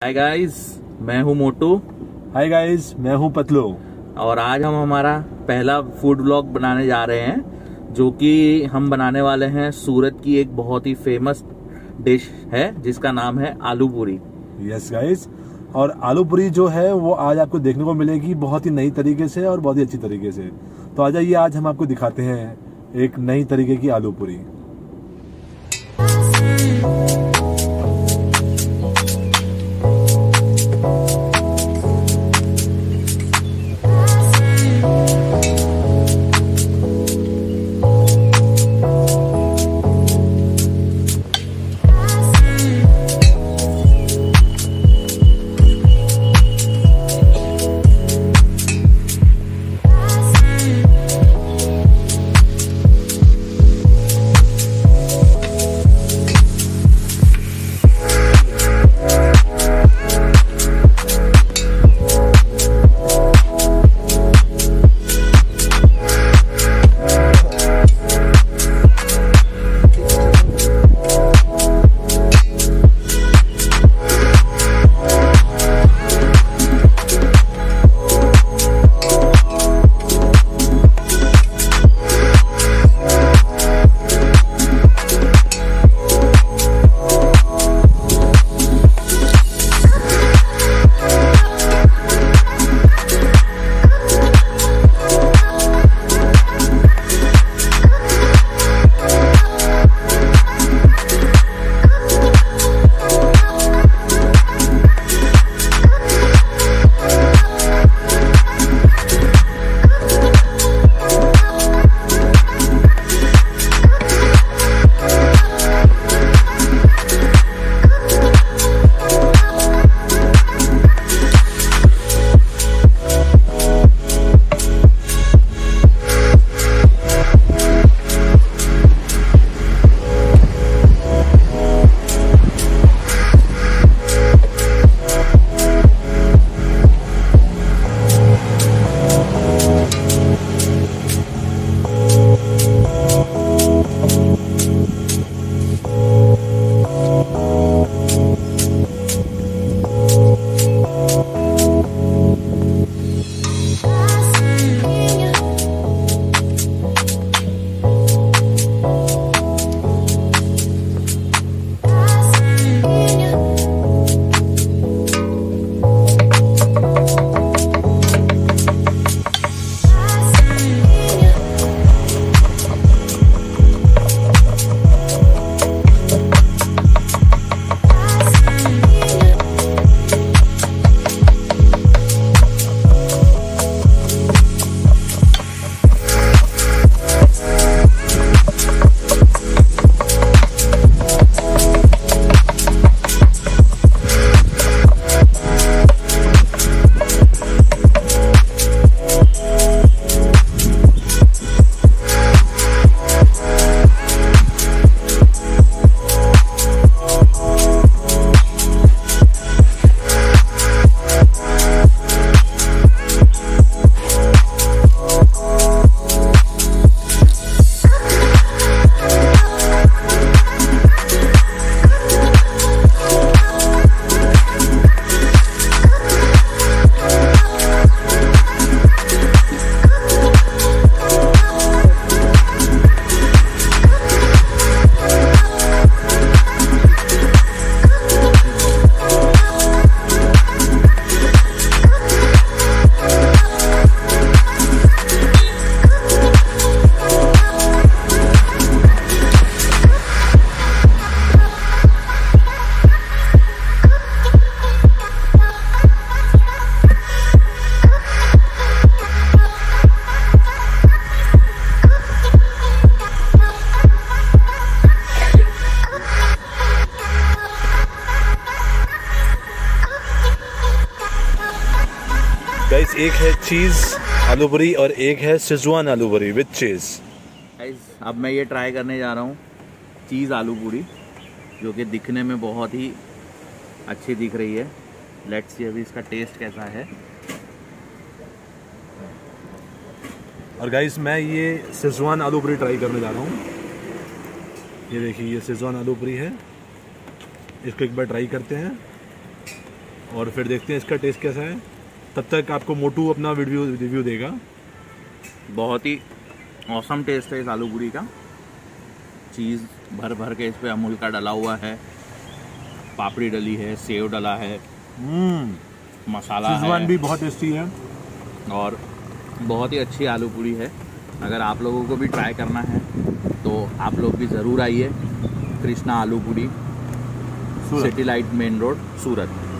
Hi guys, मैं हूं मोटू। Hi guys, मैं हूं पतलू। और आज हम हमारा पहला फूड व्लॉग बनाने जा रहे हैं, जो कि हम बनाने वाले हैं सूरत की एक बहुत ही फेमस डिश है जिसका नाम है आलू पूरी। यस गाइस, और आलू पूरी जो है वो आज आपको देखने को मिलेगी बहुत ही नई तरीके से और बहुत ही अच्छी तरीके से। तो आ जाइए, आज हम आपको दिखाते हैं एक नई तरीके की आलू पूरी। गाइस, एक है चीज़ आलू पूरी और एक है शेजवान आलू पूरी विद चीज़। गाइस, अब मैं ये ट्राई करने जा रहा हूँ चीज़ आलू पूरी, जो कि दिखने में बहुत ही अच्छी दिख रही है। लेट्स सी अभी इसका टेस्ट कैसा है। और गाइस, मैं ये शेजवान आलू पूरी ट्राई करने जा रहा हूँ। ये देखिए, ये शेजवान आलू पूरी है, इसको एक बार ट्राई करते हैं। और फिर देखते हैं इसका टेस्ट कैसा है। तब तक आपको मोटू अपना रिव्यू देगा। बहुत ही औसम टेस्ट है इस आलू पूरी का। चीज़ भर भर के इस पे अमूल का डला हुआ है, पापड़ी डली है, सेव डला है, मसाला शेजवान है भी बहुत टेस्टी है और बहुत ही अच्छी आलू पूरी है। अगर आप लोगों को भी ट्राई करना है तो आप लोग भी ज़रूर आइए। Krishna Aloo Puri, city light main road, सूरत।